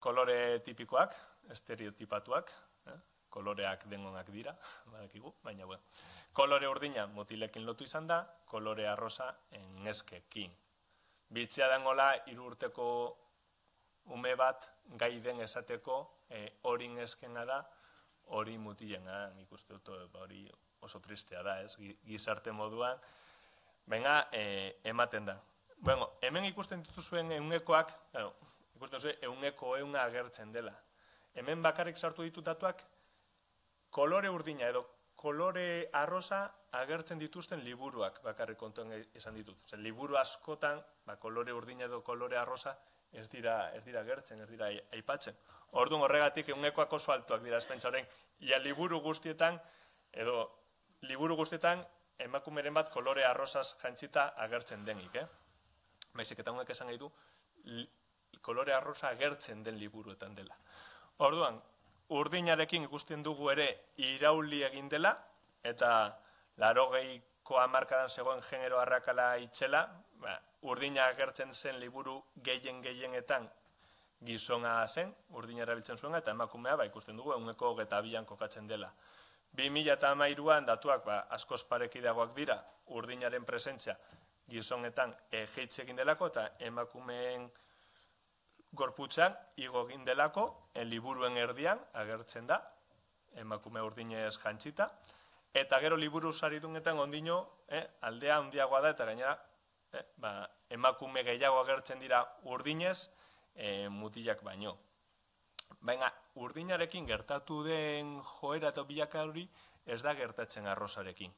kolore tipikoak, estereotipatuak, koloreak dengonak dira, badakigu, baina bueno. Kolore urdina mutilekin lotu izan da, kolore arrosa neskekin. Bitxea dengola, 3 urteko ume bat gai den esateko hori neskena da, hori mutilena, nik uste dut hori oso tristea da, gizarte moduan, baina ematen da. Bueno, hemen ikusten dituzuen ehunekoak, ikusten dituzuen ehuna agertzen dela. Hemen bakarrik sartu ditut datuak, kolore urdina edo kolore arrosa agertzen dituzten liburuak bakarrik kontuan izan ditut. Liburu askotan, kolore urdina edo kolore arrosa ez dira agertzen, ez dira aipatzen. Orduan horregatik ehunekoak oso altuak dira, espentsa horrein, liburu guztietan, edo liburu guztietan emakumeren bat kolore arrosaz jantzita agertzen denik, Baizik eta honek esan nahi du, kolore arrosa agertzen den liburuetan dela. Orduan, urdinarekin ikusten dugu ere irauli egin dela, eta 80ko hamarkadan zegoen genero arrakala itxela, urdina agertzen zen liburu gehienetan gizona zen, urdina erabiltzen zuena, eta emakumea ikusten dugu 122an kokatzen dela. 2013an datuak askoz parekidagoak dira, urdinaren presentzia gizonetan jeitze egin delako, eta emakumeen gorputzean igo egin delako, liburuen erdian agertzen da, emakume urdinez jantzita, eta gero liburu saridunetan ondino aldea handiagoa da, eta gainera emakume gehiago agertzen dira urdinez, mutilak baino. Baina urdinarekin gertatu den joera eta bilaka hori ez da gertatzen arrosarekin.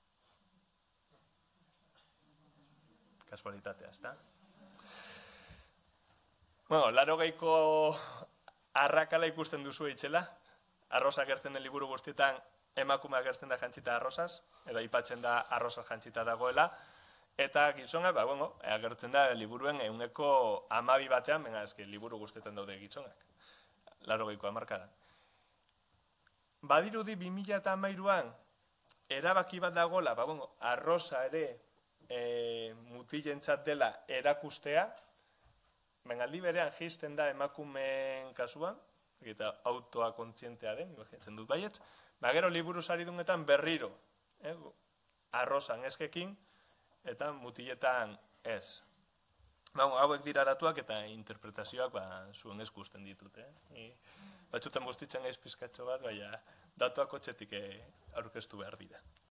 Kasualitatea, ez da? Bueno, 80ko arrakala ikusten duzu itxela, arrosa agertzen den liburu guztietan emakume agertzen da jantzita arrosaz, edo aipatzen da arrosa jantzita dagoela, eta gizona, agertzen da liburuen 12 batean, baina eski liburu guztietan daude gizonak, 80ko hamarkadan. Badirudi 2013an erabaki bat dagoela, arrosa ere mutilentzat dela erakustea, baina aldi berean jisten da emakumeen kasuan, eta autoa kontzientea den, imaginatzen dut baietz, gero liburu saridunetan berriro, arrosa neskekin, eta mutiletan ez. Hauek dira datuak eta interpretazioak zuen eskusten ditut. Batzutan bustitzen gaiz pizkatxo bat, baina datuak otxetik aurkeztu behar dira.